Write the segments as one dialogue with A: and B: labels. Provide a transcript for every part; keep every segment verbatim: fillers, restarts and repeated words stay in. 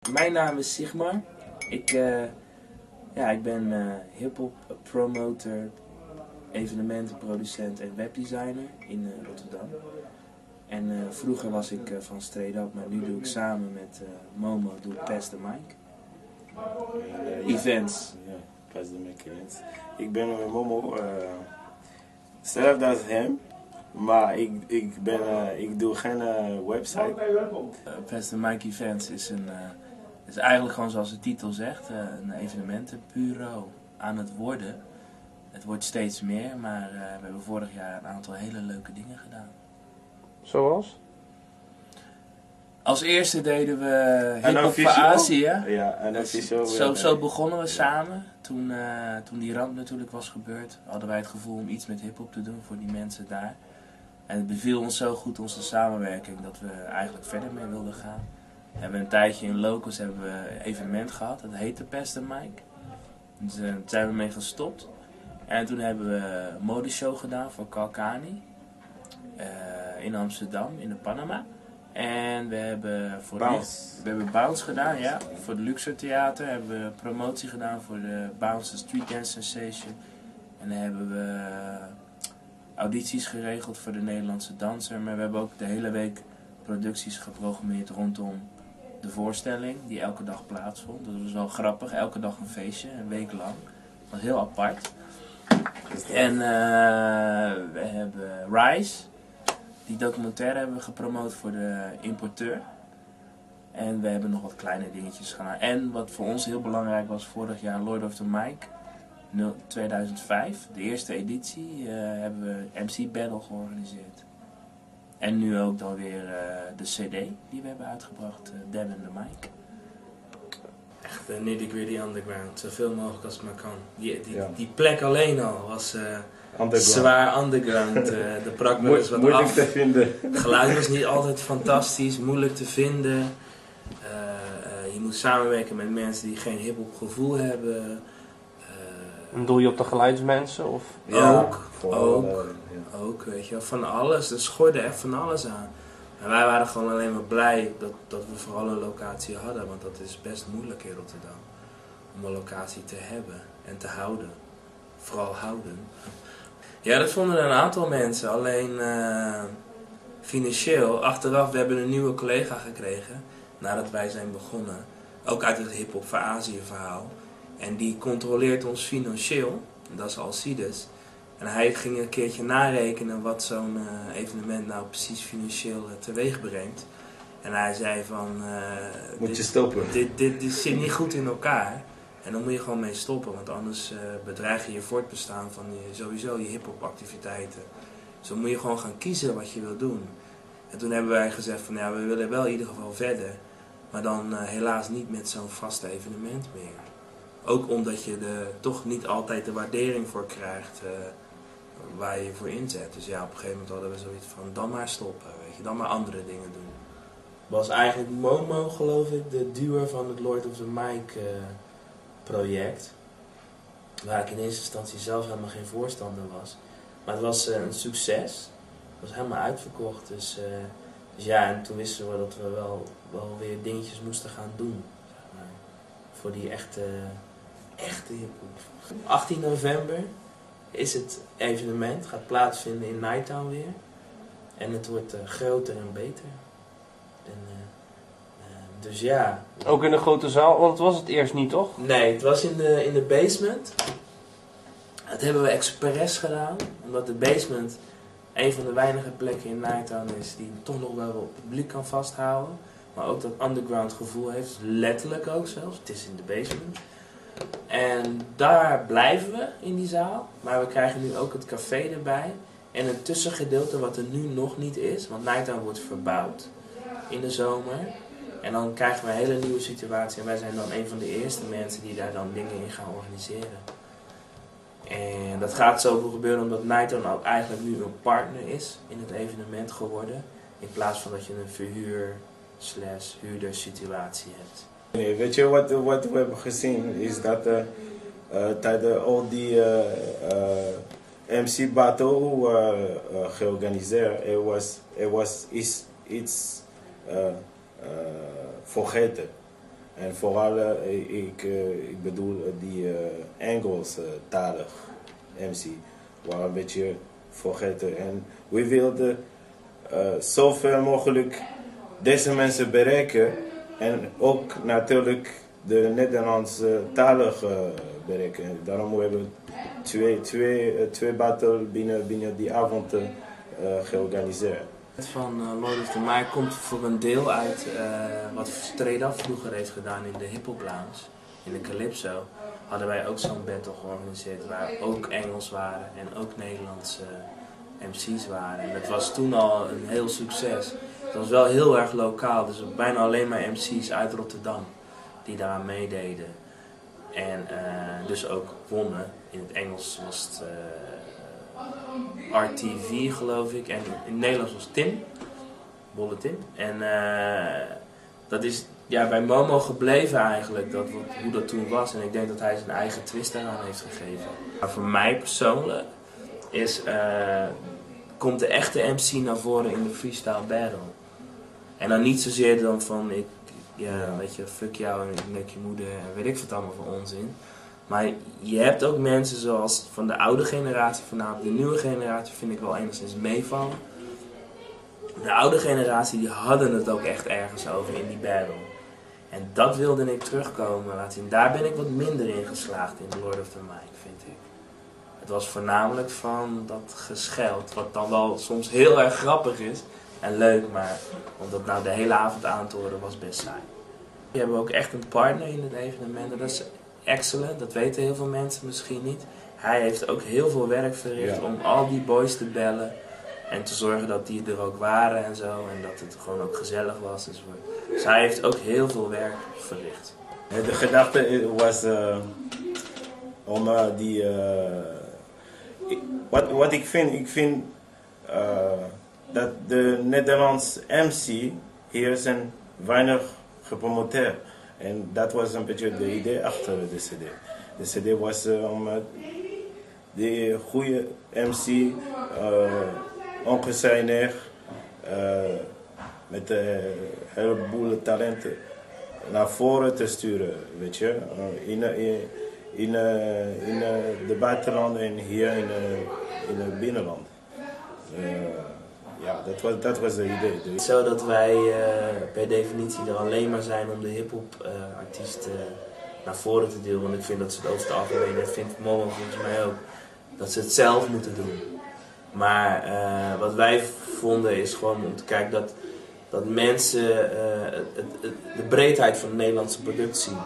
A: Mijn naam is Sigmar. Ik, uh, ja, ik ben uh, hip-hop promoter, evenementenproducent en webdesigner in uh, Rotterdam. En uh, vroeger was ik uh, van Straight Up, maar nu doe ik samen met uh, Momo doe ik Pass the Mic. Uh, ja, events.
B: Ja, Pass the Mic events. Ik ben met Momo, uh, hetzelfde als hem. Maar ik, ik, ben, uh, ik doe geen uh, website.
A: Uh, Pass the Mic Events is, een, uh, is eigenlijk gewoon zoals de titel zegt, uh, een evenementenbureau aan het worden. Het wordt steeds meer, maar uh, we hebben vorig jaar een aantal hele leuke dingen gedaan.
C: Zoals?
A: Als eerste deden we hip-hop voor Azië.
B: Ja, en officieel.
A: Zo, zo begonnen we samen. Toen, uh, toen die ramp natuurlijk was gebeurd, hadden wij het gevoel om iets met hip-hop te doen voor die mensen daar. En het beviel ons zo goed, onze samenwerking, dat we eigenlijk verder mee wilden gaan. We hebben een tijdje in Locos hebben we een evenement gehad, dat heette Pass the Mic. Dus, uh, daar zijn we mee gestopt. En toen hebben we een modeshow gedaan voor Kalkani. Uh, in Amsterdam, in de Panama. En we hebben voor
B: Bounce.
A: De, we hebben Bounce gedaan, ja. Voor de Luxor Theater hebben we promotie gedaan voor de Bounce Street Dance Sensation. En dan hebben we audities geregeld voor de Nederlandse danser. Maar we hebben ook de hele week producties geprogrammeerd rondom de voorstelling die elke dag plaatsvond. Dat was wel grappig, elke dag een feestje, een week lang. Dat was heel apart. En uh, we hebben Rise. Die documentaire hebben we gepromoot voor de importeur. En we hebben nog wat kleine dingetjes gedaan. En wat voor ons heel belangrijk was, vorig jaar Lord of the Mic tweeduizend vijf, de eerste editie, uh, hebben we M C Battle georganiseerd. En nu ook dan weer uh, de C D die we hebben uitgebracht, uh, Dab in the Mic. Echt uh, nitty gritty underground, zoveel mogelijk als het maar kan. Die, die, ja. die plek alleen al was... Uh, Underground. Zwaar underground, uh, de brak wel eens wat
B: moeilijk
A: af.
B: te vinden.
A: Het geluid was niet altijd fantastisch, moeilijk te vinden. Uh, uh, je moet samenwerken met mensen die geen hip-hop gevoel hebben.
C: Uh, en doe je op de geluidsmensen? Of?
A: Ja, ook, ook, uh, ja. ook, weet je, van alles. Er schorde echt van alles aan. En wij waren gewoon alleen maar blij dat, dat we vooral een locatie hadden, want dat is best moeilijk in Rotterdam. Om een locatie te hebben en te houden. Vooral houden. Ja, dat vonden een aantal mensen. Alleen uh, financieel, achteraf, we hebben een nieuwe collega gekregen nadat wij zijn begonnen. Ook uit het hip-hop voor Azië verhaal. En die controleert ons financieel. Dat is Alcides. En hij ging een keertje narekenen wat zo'n uh, evenement nou precies financieel uh, teweeg brengt. En hij zei van... Uh,
B: moet
A: dit,
B: je stoppen.
A: Dit, dit, dit zit niet goed in elkaar. En dan moet je gewoon mee stoppen, want anders uh, bedreig je je voortbestaan van je, sowieso je hip-hop activiteiten. Dus dan moet je gewoon gaan kiezen wat je wil doen. En toen hebben wij gezegd van ja, we willen wel in ieder geval verder, maar dan uh, helaas niet met zo'n vast evenement meer. Ook omdat je er toch niet altijd de waardering voor krijgt uh, waar je je voor inzet. Dus ja, op een gegeven moment hadden we zoiets van dan maar stoppen, weet je, dan maar andere dingen doen. Was eigenlijk Momo, geloof ik, de duwer van het Lord of the Mic uh, project, waar ik in eerste instantie zelf helemaal geen voorstander was. Maar het was uh, een succes. Het was helemaal uitverkocht. Dus, uh, dus ja, en toen wisten we dat we wel, wel weer dingetjes moesten gaan doen. Zeg maar, voor die echte, echte hip-hop. achttien november is het evenement, gaat plaatsvinden in Nighttown weer. En het wordt uh, groter en beter. En, uh, Dus ja.
C: Ook in de grote zaal, want het was het eerst niet, toch?
A: Nee, het was in de, in de basement. Dat hebben we expres gedaan, omdat de basement een van de weinige plekken in Nighttown is die toch nog wel het publiek kan vasthouden. Maar ook dat underground gevoel heeft, letterlijk ook zelfs. Het is in de basement. En daar blijven we in die zaal, maar we krijgen nu ook het café erbij. En een tussengedeelte wat er nu nog niet is, want Nighttown wordt verbouwd in de zomer. En dan krijgen we een hele nieuwe situatie en wij zijn dan een van de eerste mensen die daar dan dingen in gaan organiseren. En dat gaat zoveel gebeuren omdat Nighttown ook eigenlijk nu een partner is in het evenement geworden. In plaats van dat je een verhuur slash huurder situatie hebt.
B: Nee, weet je wat, wat we hebben gezien is dat uh, uh, tijdens al die uh, uh, M C battle uh, uh, georganiseerd, het was, het was iets, iets uh, uh, vergeten. En vooral, uh, ik, uh, ik bedoel die uh, Engelstalig M C, waren een beetje vergeten. En we wilden uh, zoveel mogelijk deze mensen bereiken en ook natuurlijk de Nederlandse talige bereiken. Daarom hebben we twee, twee, twee battles binnen, binnen die avond uh, georganiseerd.
A: Het van uh, Lord of the Mike komt voor een deel uit uh, wat Straight Up vroeger heeft gedaan in de hip-hop lounge. In de Calypso hadden wij ook zo'n battle georganiseerd waar ook Engels waren en ook Nederlandse uh, M C's waren. En het was toen al een heel succes. Het was wel heel erg lokaal, dus bijna alleen maar M C's uit Rotterdam die daaraan meededen. En uh, dus ook wonnen. In het Engels was het uh, R T V geloof ik en in het Nederlands was Tim, Bolle Tim. En uh, dat is ja, bij Momo gebleven eigenlijk, dat, wat, hoe dat toen was. En ik denk dat hij zijn eigen twist daaraan heeft gegeven. Maar voor mij persoonlijk is, uh, komt de echte M C naar voren in de freestyle battle. En dan niet zozeer dan van, ik, ja, weet je, fuck jou en ik nek je moeder en weet ik wat allemaal voor onzin. Maar je hebt ook mensen zoals van de oude generatie, voornamelijk de nieuwe generatie vind ik wel enigszins meevallen. De oude generatie die hadden het ook echt ergens over in die battle. En dat wilde ik terugkomen laten zien. Daar ben ik wat minder in geslaagd in Lord of the Mike, vind ik. Het was voornamelijk van dat gescheld, wat dan wel soms heel erg grappig is en leuk, maar om dat nou de hele avond aan te horen was best saai. We hebben ook echt een partner in het evenement en dat is Excellent, dat weten heel veel mensen misschien niet. Hij heeft ook heel veel werk verricht ja. om al die boys te bellen en te zorgen dat die er ook waren en zo en dat het gewoon ook gezellig was. Dus, dus hij heeft ook heel veel werk verricht.
B: De gedachte was uh, om uh, die... Uh, wat, wat ik vind, ik vind uh, dat de Nederlandse M C hier zijn weinig gepromoteerd. En dat was een beetje de idee achter de C D. De C D was uh, om uh, de goede M C, uh, ongesigneerd, uh, met een heleboel talenten naar voren te sturen, weet je. Uh, in, in, in, uh, in uh, de buitenland en hier in, uh, in het binnenland. Uh, Ja, dat was, dat was het idee.
A: Dus. Zo dat wij uh, per definitie er alleen maar zijn om de hip-hop uh, artiesten uh, naar voren te duwen. Want ik vind dat ze het over het algemeen, dat vindt Momo volgens mij ook, dat ze het zelf moeten doen. Maar uh, wat wij vonden is gewoon om te kijken dat, dat mensen uh, het, het, de breedheid van de Nederlandse product zien.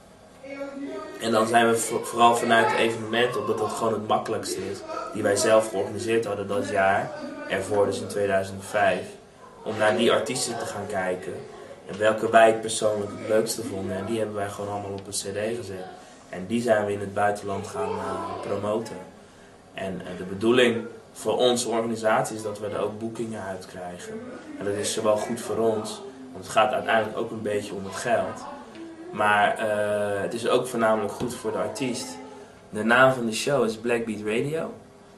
A: En dan zijn we vooral vanuit het evenement, omdat dat gewoon het makkelijkste is, die wij zelf georganiseerd hadden dat jaar, ervoor dus in tweeduizend vijf, om naar die artiesten te gaan kijken en welke wij persoonlijk het leukste vonden. En die hebben wij gewoon allemaal op een cd gezet. En die zijn we in het buitenland gaan uh, promoten. En uh, de bedoeling voor onze organisatie is dat we er ook boekingen uit krijgen. En dat is zowel goed voor ons, want het gaat uiteindelijk ook een beetje om het geld. Maar uh, het is ook voornamelijk goed voor de artiest. De naam van de show is Blackbeat Radio.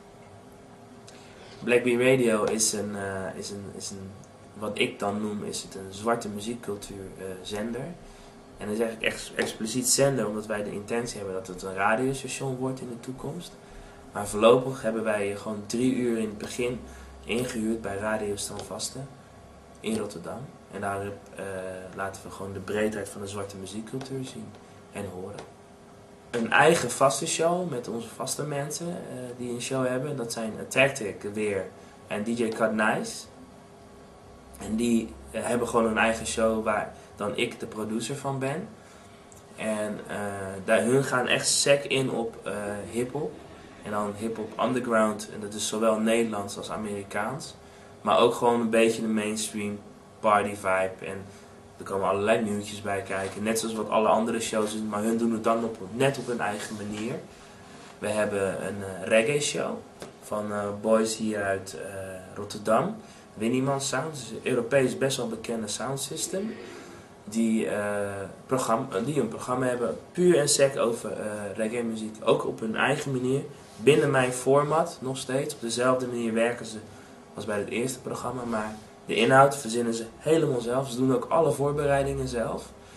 A: Blackbeat Radio is een, uh, is een, is een, wat ik dan noem, is het een zwarte muziekcultuur uh, zender. En dat is eigenlijk ex expliciet zender, omdat wij de intentie hebben dat het een radiostation wordt in de toekomst. Maar voorlopig hebben wij gewoon drie uur in het begin ingehuurd bij Radio Standvaste in Rotterdam. En daar uh, laten we gewoon de breedheid van de zwarte muziekcultuur zien en horen. Een eigen vaste show met onze vaste mensen uh, die een show hebben. Dat zijn Tactic weer en D J Cut Nice. En die uh, hebben gewoon een eigen show waar dan ik de producer van ben. En uh, daar, hun gaan echt sec in op uh, hip-hop. En dan hip-hop underground. En dat is zowel Nederlands als Amerikaans. Maar ook gewoon een beetje de mainstream party vibe. En er komen allerlei nieuwtjes bij kijken. Net zoals wat alle andere shows doen. Maar hun doen het dan op, net op hun eigen manier. We hebben een uh, reggae show. Van uh, boys hier uit uh, Rotterdam. Winnieman Sound. Dus een Europees best wel bekende sound system. Die, uh, programma, die een programma hebben. Puur en sec over uh, reggae muziek. Ook op hun eigen manier. Binnen mijn format nog steeds. Op dezelfde manier werken ze als bij het eerste programma. Maar de inhoud verzinnen ze helemaal zelf. Ze doen ook alle voorbereidingen zelf.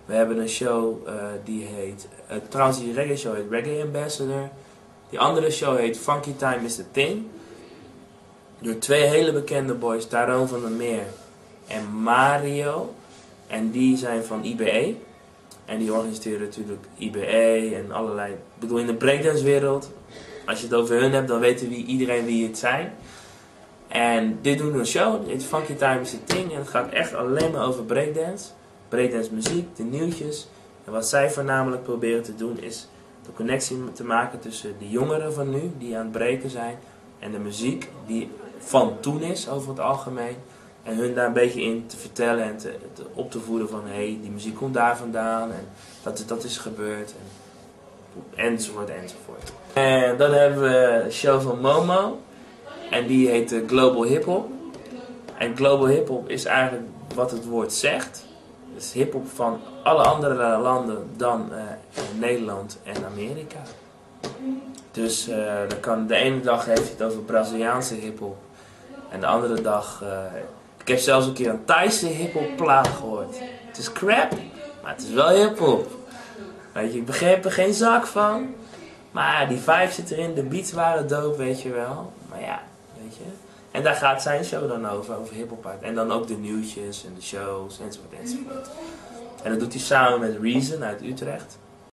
A: We hebben een show uh, die heet, uh, trouwens die reggae show heet Reggae Ambassador. Die andere show heet Funky Time is the Thing. Door twee hele bekende boys, Tyrone van der Meer en Mario. En die zijn van I B E. En die organiseren natuurlijk I B E en allerlei... Ik bedoel, in de breakdance wereld, als je het over hun hebt, dan weten wie, iedereen wie het zijn. En dit doen we een show, het heet Funky Time is the Thing. En het gaat echt alleen maar over breakdance. Breakdance muziek, de nieuwtjes. En wat zij voornamelijk proberen te doen is de connectie te maken tussen de jongeren van nu, die aan het breken zijn, en de muziek die van toen is over het algemeen. En hun daar een beetje in te vertellen en te, te, op te voeden van hé, hey, die muziek komt daar vandaan en dat, dat is gebeurd. En, enzovoort enzovoort. En dan hebben we een show van Momo. En die heet uh, Global Hip Hop. En Global Hip Hop is eigenlijk wat het woord zegt. Het is hip hop van alle andere landen dan uh, Nederland en Amerika. Dus uh, dan kan, de ene dag heeft hij het over Braziliaanse hip hop. En de andere dag... Uh, ik heb zelfs een keer een Thaise hip hop plaat gehoord. Het is crap, maar het is wel hip hop. Weet je, ik begreep er geen zak van. Maar die vibe zit erin, de beats waren dope, weet je wel. Maar ja, weet je. En daar gaat zijn show dan over, over hip-hop uit. En dan ook de nieuwtjes en de shows, enzovoort, enzovoort. En dat doet hij samen met Reason uit Utrecht.